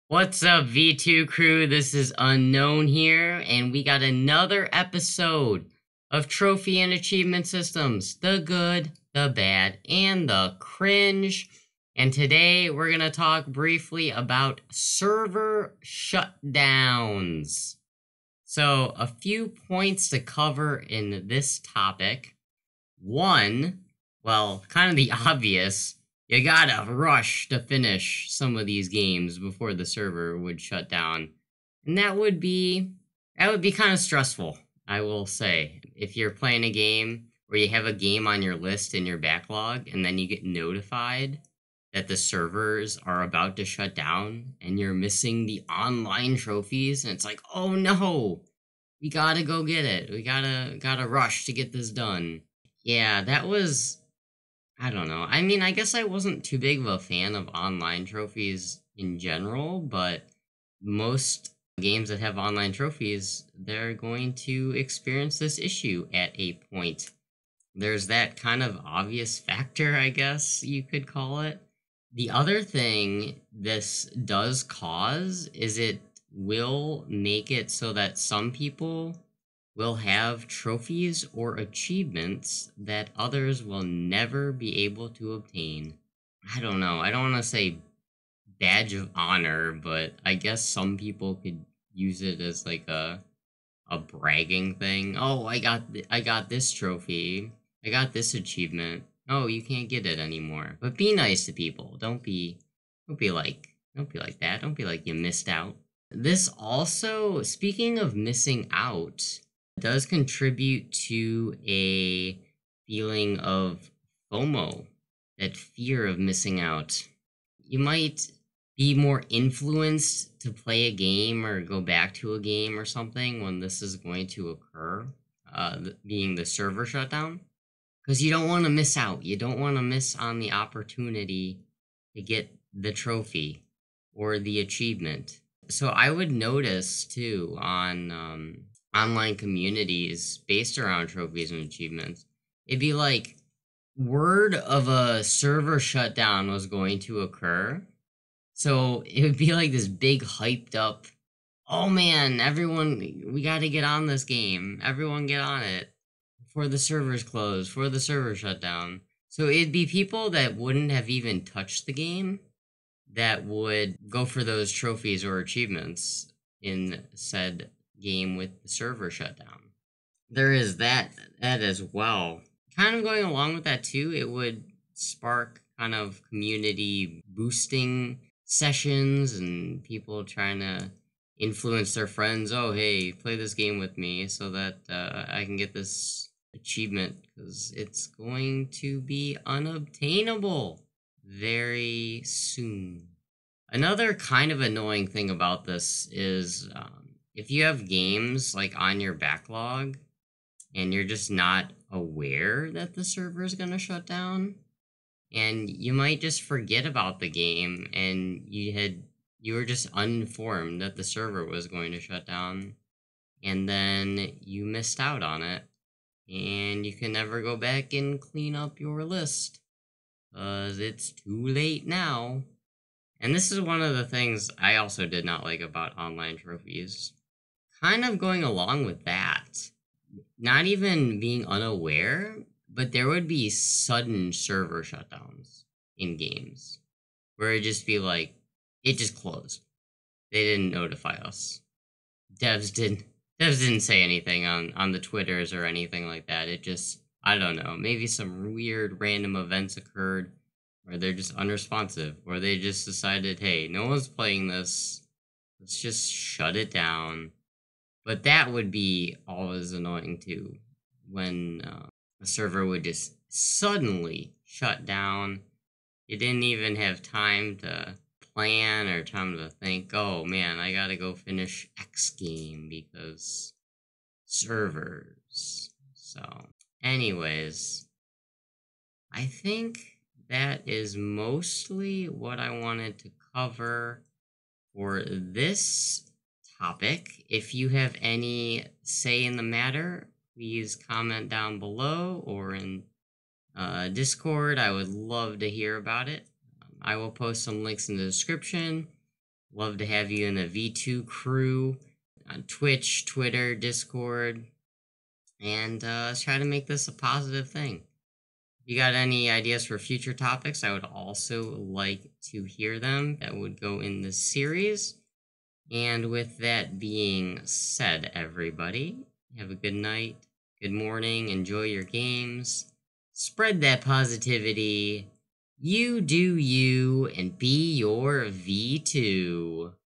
What's up, V2 crew? This is Unknown here, and we got another episode of Trophy and Achievement Systems, the good, the bad, and the cringe. And today we're going to talk briefly about server shutdowns. So, a few points to cover in this topic. One, well, kind of the obvious, you gotta rush to finish some of these games before the server would shut down. And that would be kind of stressful, I will say. If you're playing a game or you have a game on your list in your backlog and then you get notified that the servers are about to shut down and you're missing the online trophies and it's like, "Oh no, we gotta go get it. We gotta rush to get this done." Yeah, that was I don't know. I mean, I guess I wasn't too big of a fan of online trophies in general, but most games that have online trophies, they're going to experience this issue at a point. There's that kind of obvious factor, I guess you could call it. The other thing this does cause is it will make it so that some people will have trophies or achievements that others will never be able to obtain. I don't know. I don't want to say badge of honor, but I guess some people could use it as like a bragging thing. Oh, I got this trophy. I got this achievement. Oh, you can't get it anymore. But be nice to people. Don't be like that. Don't be like you missed out. This also, speaking of missing out, does contribute to a feeling of FOMO, that fear of missing out. You might be more influenced to play a game or go back to a game or something when this is going to occur, being the server shutdown, because you don't want to miss out. You don't want to miss on the opportunity to get the trophy or the achievement. So I would notice too on online communities based around trophies and achievements, it'd be like word of a server shutdown was going to occur. So it would be like this big hyped up, oh man, everyone, we got to get on this game. Everyone get on it before the servers close, before the server shut down. So it'd be people that wouldn't have even touched the game that would go for those trophies or achievements in said game with the server shutdown. There is that as well. Kind of going along with that too, it would spark kind of community boosting sessions and people trying to influence their friends. Oh, hey, play this game with me so that I can get this achievement because it's going to be unobtainable very soon. Another kind of annoying thing about this is if you have games like on your backlog and you're just not aware that the server is going to shut down, and you might just forget about the game and you were just uninformed that the server was going to shut down, and then you missed out on it, and you can never go back and clean up your list because it's too late now. And this is one of the things I also did not like about online trophies. Kind of going along with that, not even being unaware, but there would be sudden server shutdowns in games where it'd just be like, it just closed. They didn't notify us. Devs didn't devs didn't say anything on the Twitters or anything like that. It just, I don't know, maybe some weird random events occurred or they're just unresponsive, or they just decided, hey, no one's playing this, let's just shut it down. But that would be always annoying too, when a server would just suddenly shut down. You didn't even have time to plan or time to think, oh man, I gotta go finish X game because servers. So, anyways, I think that is mostly what I wanted to cover for this topic. If you have any say in the matter, please comment down below or in Discord. I would love to hear about it. I will post some links in the description. Love to have you in the V2 crew on Twitch, Twitter, Discord, and let's try to make this a positive thing. If you got any ideas for future topics, I would also like to hear them. That would go in the series. And with that being said, everybody, have a good night, good morning, enjoy your games, spread that positivity, you do you, and be your V2.